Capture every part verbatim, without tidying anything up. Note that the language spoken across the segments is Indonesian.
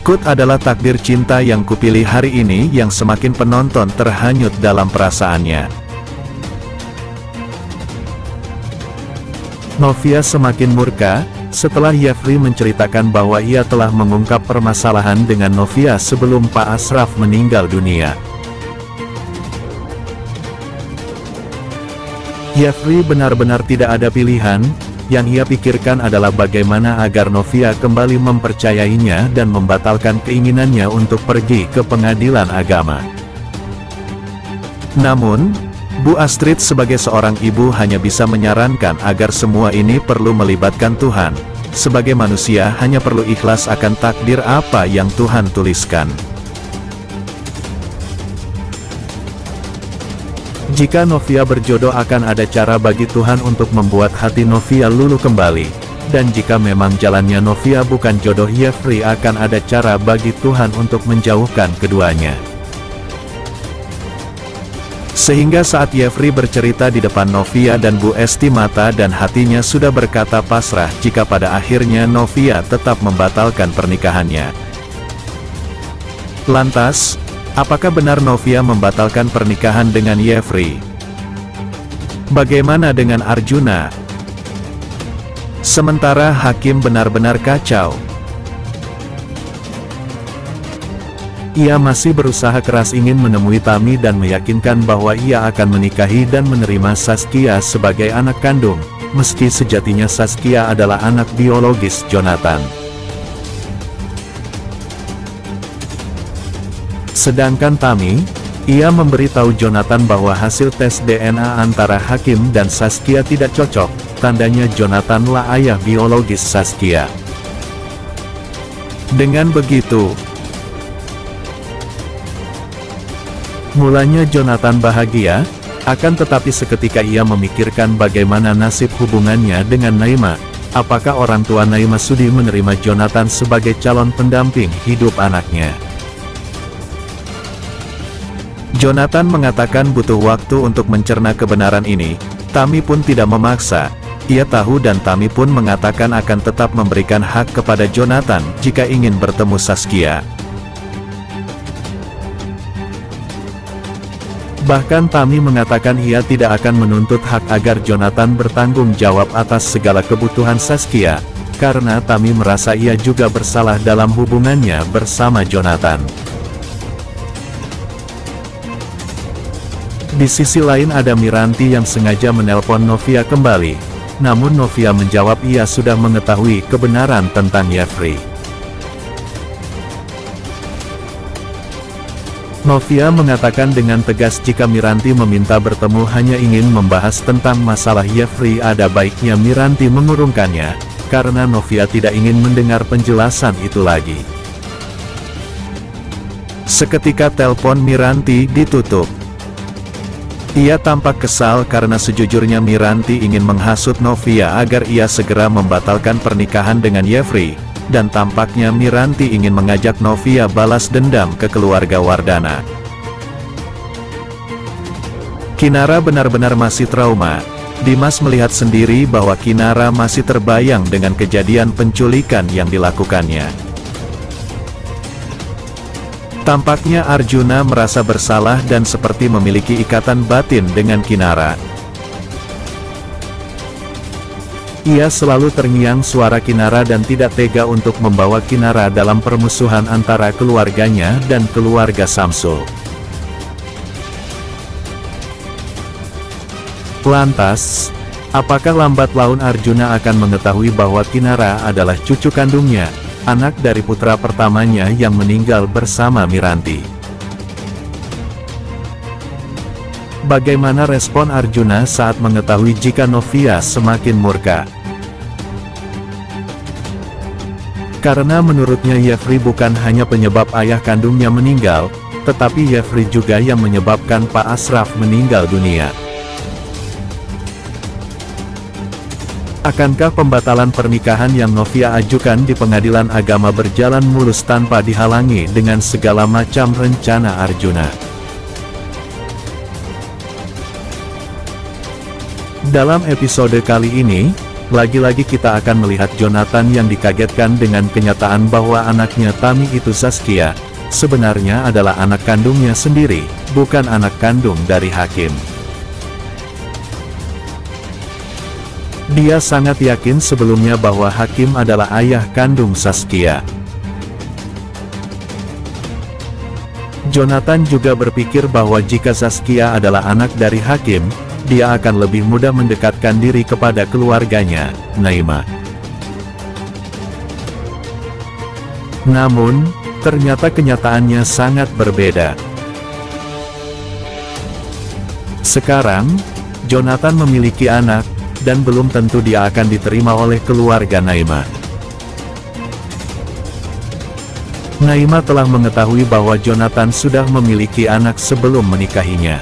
Berikut adalah takdir cinta yang kupilih hari ini yang semakin penonton terhanyut dalam perasaannya. Novia semakin murka, setelah Jeffrey menceritakan bahwa ia telah mengungkap permasalahan dengan Novia sebelum Pak Ashraf meninggal dunia. Jeffrey benar-benar tidak ada pilihan. Yang ia pikirkan adalah bagaimana agar Novia kembali mempercayainya dan membatalkan keinginannya untuk pergi ke pengadilan agama. Namun, Bu Astrid sebagai seorang ibu hanya bisa menyarankan agar semua ini perlu melibatkan Tuhan. Sebagai manusia hanya perlu ikhlas akan takdir apa yang Tuhan tuliskan. Jika Novia berjodoh akan ada cara bagi Tuhan untuk membuat hati Novia luluh kembali. Dan jika memang jalannya Novia bukan jodoh Jeffrey akan ada cara bagi Tuhan untuk menjauhkan keduanya. Sehingga saat Jeffrey bercerita di depan Novia dan Bu Esti mata dan hatinya sudah berkata pasrah jika pada akhirnya Novia tetap membatalkan pernikahannya. Lantas, apakah benar Novia membatalkan pernikahan dengan Jeffrey? Bagaimana dengan Arjuna? Sementara Hakim benar-benar kacau. Ia masih berusaha keras ingin menemui Tami dan meyakinkan bahwa ia akan menikahi dan menerima Saskia sebagai anak kandung, meski sejatinya Saskia adalah anak biologis Jonathan. Sedangkan Tami, ia memberitahu Jonathan bahwa hasil tes D N A antara Hakim dan Saskia tidak cocok, tandanya Jonathan lah ayah biologis Saskia. Dengan begitu, mulanya Jonathan bahagia, akan tetapi seketika ia memikirkan bagaimana nasib hubungannya dengan Naima. Apakah orang tua Naima sudi menerima Jonathan sebagai calon pendamping hidup anaknya? Jonathan mengatakan butuh waktu untuk mencerna kebenaran ini. Tami pun tidak memaksa. Ia tahu dan Tami pun mengatakan akan tetap memberikan hak kepada Jonathan jika ingin bertemu Saskia. Bahkan Tami mengatakan ia tidak akan menuntut hak agar Jonathan bertanggung jawab atas segala kebutuhan Saskia, karena Tami merasa ia juga bersalah dalam hubungannya bersama Jonathan. Di sisi lain ada Miranti yang sengaja menelpon Novia kembali, namun Novia menjawab ia sudah mengetahui kebenaran tentang Jeffrey. Novia mengatakan dengan tegas jika Miranti meminta bertemu hanya ingin membahas tentang masalah Jeffrey, ada baiknya Miranti mengurungkannya, karena Novia tidak ingin mendengar penjelasan itu lagi. Seketika telepon Miranti ditutup. Ia tampak kesal karena sejujurnya Miranti ingin menghasut Novia agar ia segera membatalkan pernikahan dengan Jeffrey, dan tampaknya Miranti ingin mengajak Novia balas dendam ke keluarga Wardana. Kinara benar-benar masih trauma. Dimas melihat sendiri bahwa Kinara masih terbayang dengan kejadian penculikan yang dilakukannya. Tampaknya Arjuna merasa bersalah dan seperti memiliki ikatan batin dengan Kinara. Ia selalu terngiang suara Kinara dan tidak tega untuk membawa Kinara dalam permusuhan antara keluarganya dan keluarga Samsul. Lantas, apakah lambat laun Arjuna akan mengetahui bahwa Kinara adalah cucu kandungnya, anak dari putra pertamanya yang meninggal bersama Miranti? Bagaimana respon Arjuna saat mengetahui jika Novia semakin murka? Karena menurutnya Jeffrey bukan hanya penyebab ayah kandungnya meninggal, tetapi Jeffrey juga yang menyebabkan Pak Ashraf meninggal dunia. Akankah pembatalan pernikahan yang Novia ajukan di pengadilan agama berjalan mulus tanpa dihalangi dengan segala macam rencana Arjuna? Dalam episode kali ini, lagi-lagi kita akan melihat Jonathan yang dikagetkan dengan kenyataan bahwa anaknya Tammy itu Zaskia, sebenarnya adalah anak kandungnya sendiri, bukan anak kandung dari Hakim. Dia sangat yakin sebelumnya bahwa Hakim adalah ayah kandung Zaskia. Jonathan juga berpikir bahwa jika Zaskia adalah anak dari Hakim, dia akan lebih mudah mendekatkan diri kepada keluarganya, Naima. Namun, ternyata kenyataannya sangat berbeda. Sekarang, Jonathan memiliki anak, dan belum tentu dia akan diterima oleh keluarga Naima. Naima telah mengetahui bahwa Jonathan sudah memiliki anak sebelum menikahinya.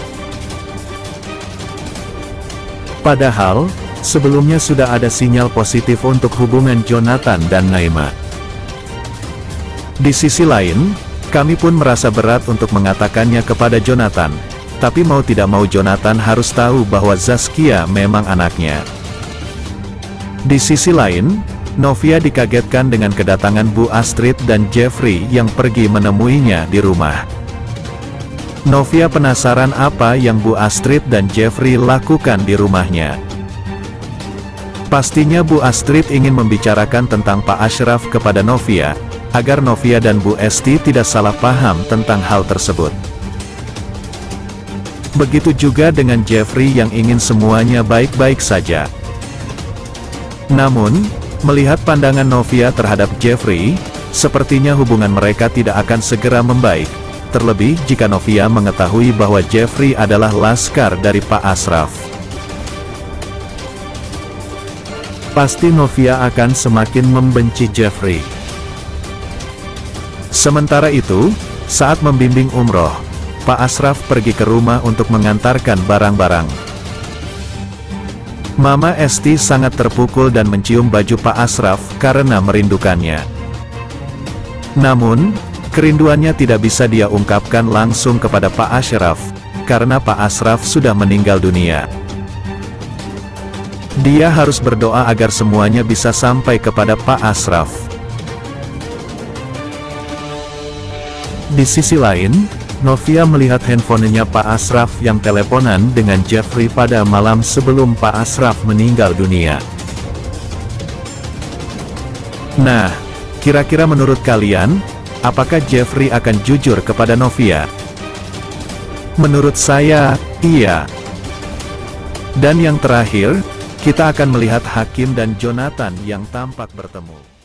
Padahal, sebelumnya sudah ada sinyal positif untuk hubungan Jonathan dan Naima. Di sisi lain, kami pun merasa berat untuk mengatakannya kepada Jonathan, tapi mau tidak mau Jonathan harus tahu bahwa Zaskia memang anaknya. Di sisi lain, Novia dikagetkan dengan kedatangan Bu Astrid dan Jeffrey yang pergi menemuinya di rumah. Novia penasaran apa yang Bu Astrid dan Jeffrey lakukan di rumahnya. Pastinya Bu Astrid ingin membicarakan tentang Pak Ashraf kepada Novia, agar Novia dan Bu Esti tidak salah paham tentang hal tersebut. Begitu juga dengan Jeffrey yang ingin semuanya baik-baik saja. Namun, melihat pandangan Novia terhadap Jeffrey, sepertinya hubungan mereka tidak akan segera membaik, terlebih jika Novia mengetahui bahwa Jeffrey adalah laskar dari Pak Ashraf. Pasti Novia akan semakin membenci Jeffrey. Sementara itu, saat membimbing umroh, Pak Ashraf pergi ke rumah untuk mengantarkan barang-barang. Mama Esti sangat terpukul dan mencium baju Pak Ashraf karena merindukannya. Namun, kerinduannya tidak bisa dia ungkapkan langsung kepada Pak Ashraf, karena Pak Ashraf sudah meninggal dunia. Dia harus berdoa agar semuanya bisa sampai kepada Pak Ashraf. Di sisi lain, Novia melihat handphonenya Pak Ashraf yang teleponan dengan Jeffrey pada malam sebelum Pak Ashraf meninggal dunia. Nah, kira-kira menurut kalian, apakah Jeffrey akan jujur kepada Novia? Menurut saya, iya. Dan yang terakhir, kita akan melihat Hakim dan Jonathan yang tampak bertemu.